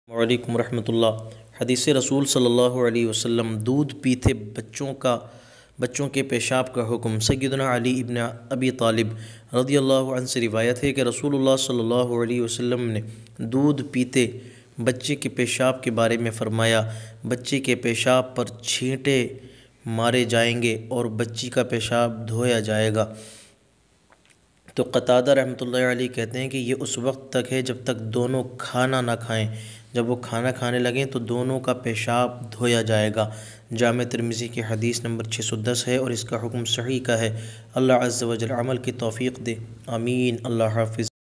वालेकुम रहमतुल्लाह। हदीस रसूल सल्लल्लाहु अलैहि वसल्लम दूध पीते बच्चों के पेशाब का हुक्म। सय्यदना अली इब्न अबी तालिब रज़ियल्लाहु अन्हु से रिवायत है कि रसूलुल्लाह सल्लल्लाहु अलैहि वसल्लम ने दूध पीते बच्चे के पेशाब के बारे में फ़रमाया, बच्चे के पेशाब पर छींटे मारे जाएंगे और बच्ची का पेशाब धोया जाएगा। तो क़तादा रहमतुल्लाहि अलैहि कहते हैं कि ये उस वक्त तक है जब तक दोनों खाना ना खाएं। जब वो खाना खाने लगें तो दोनों का पेशाब धोया जाएगा। जामे तिर्मिज़ी की हदीस नंबर 610 है और इसका हुक्म सही का है। अल्लाह अज़्ज़ व जल अमल की तौफ़ीक़ दे, आमीन। अल्लाह हाफ़िज़।